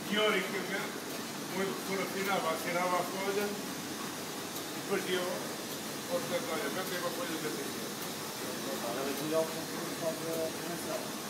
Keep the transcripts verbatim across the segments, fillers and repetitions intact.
teoricamente, o professor assinava, assinava a folha e depois ia ao secretário, mas tem uma folha desse aqui. Agora é melhor que o próprio prevenção.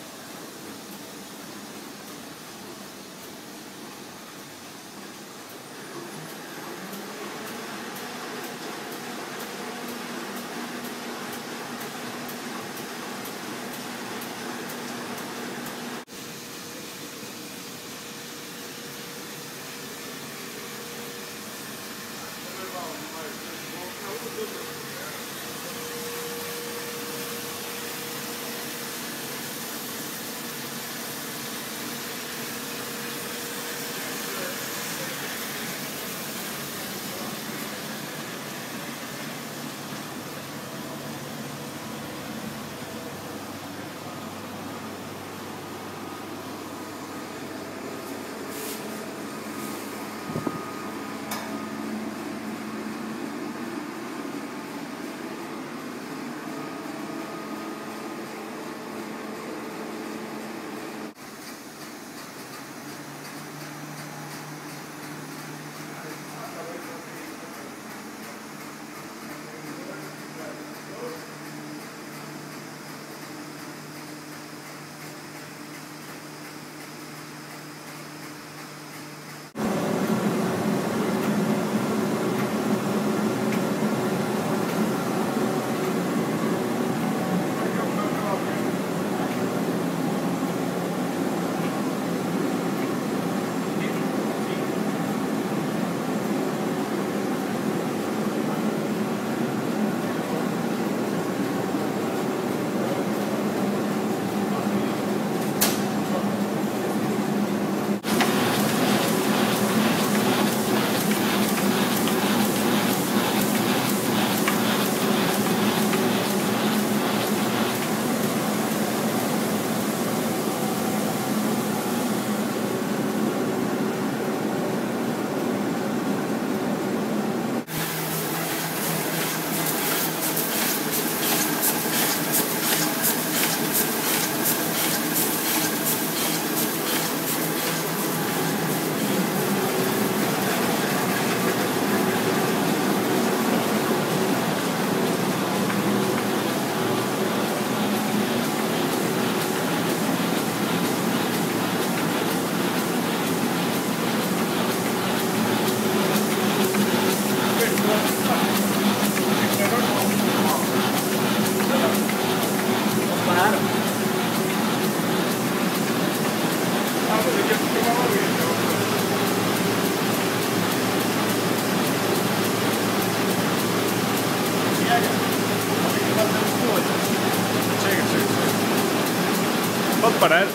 Pode parar.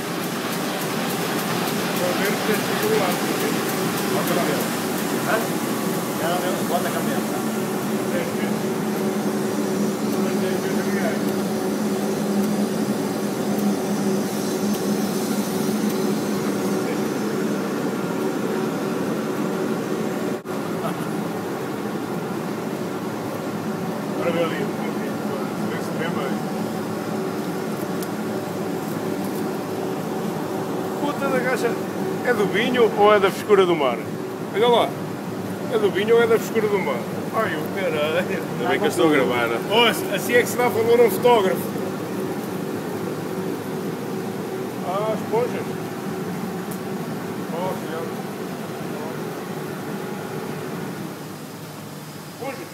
Bota a cabeça. Agora vê ali, vê se vê bem. Puta da caixa, é do vinho ou é da frescura do mar? Olha lá, é do vinho ou é da frescura do mar? Ai, o caralho. Ainda bem que eu estou a gravar. Oh, assim é que se dá valor a um fotógrafo. Ah, esponjas. Oh, senhor. Esponjas.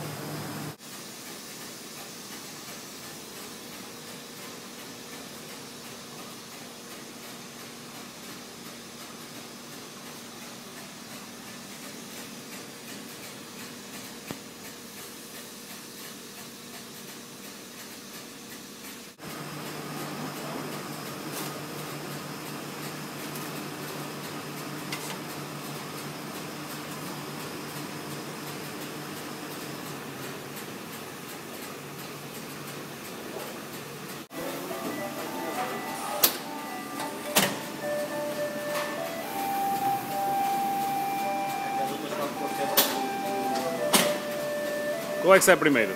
Qual é que sai primeiro?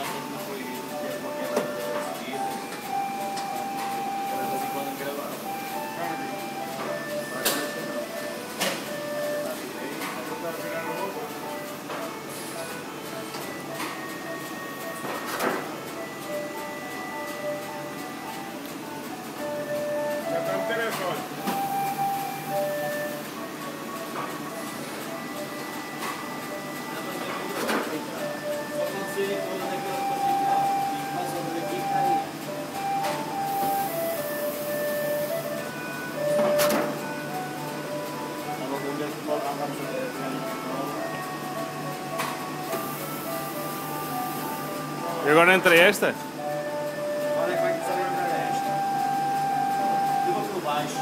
E agora entra esta? Agora é que vai começar a entrar esta. Eu vou por baixo.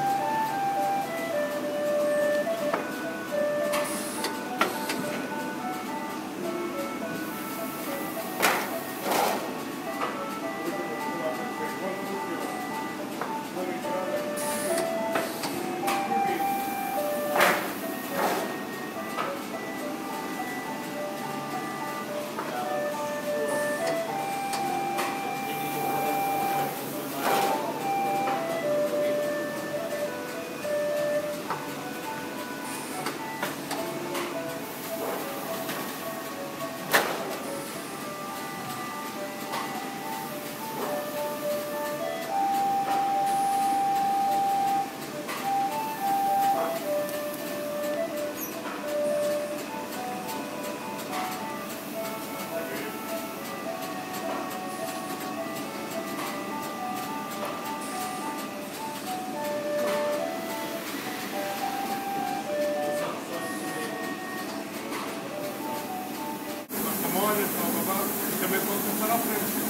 Também pode começar à frente.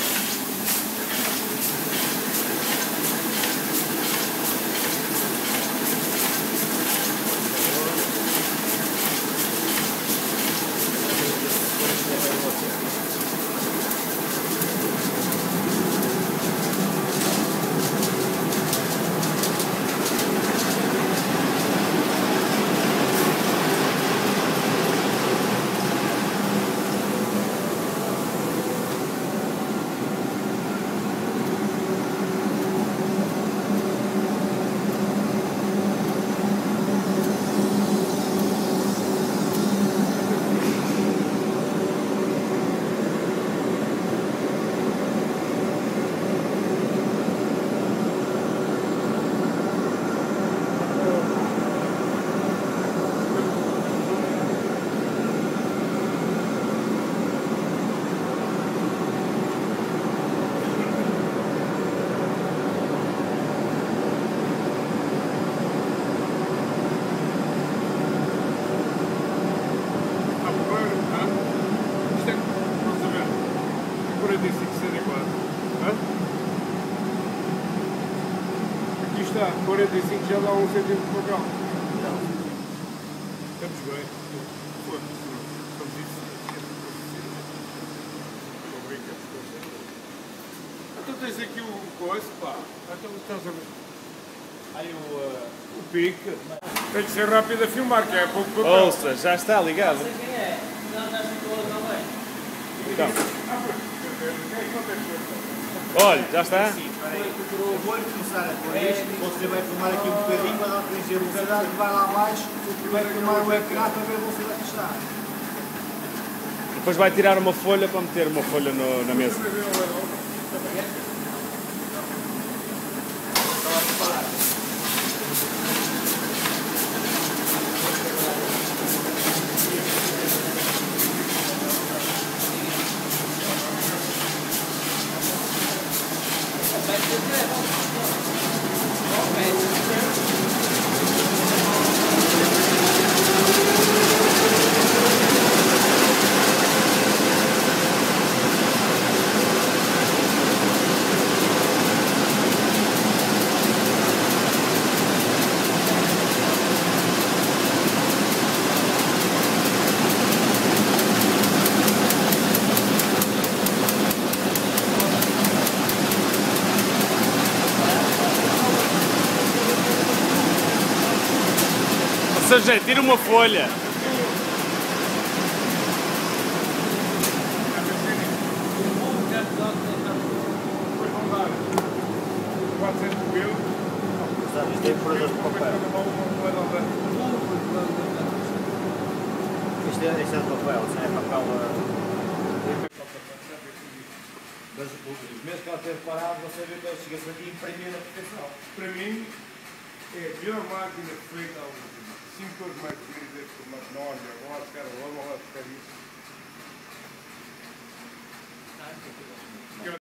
quarenta e cinco, sessenta e quatro. Hã? Aqui está, quarenta e cinco já dá um centímetro para cá. Não. Estamos bem. Foda-se. Estamos isso. Estou brincando. Então tens aqui o coice, pá. Então estás a ver. Aí o, uh, o pique. Tem que ser rápido a filmar, que é pouco papel. Ouça, já está ligado. Não sei quem é. Não, já ficou também. Então. Olha, já está. Eu vou começar a pôr isto. Você vai filmar aqui um bocadinho para não atingir a velocidade. Vai lá abaixo e vai filmar o ecrã para ver a velocidade que está. Depois vai tirar uma folha para meter uma folha no, na mesa. Ou seja, tira uma folha. meu. Isto é impressoras de papel. Isto é, isto é de papel, isto é papel. Mas os meses que ela teve parado, você vê que ela chega-se aqui e imprimir na perfeição. Para mim, é a melhor máquina feita ao mundo. Cinco cores mais bonitas, como as nós, agora, os caras, vamos lá buscar isso.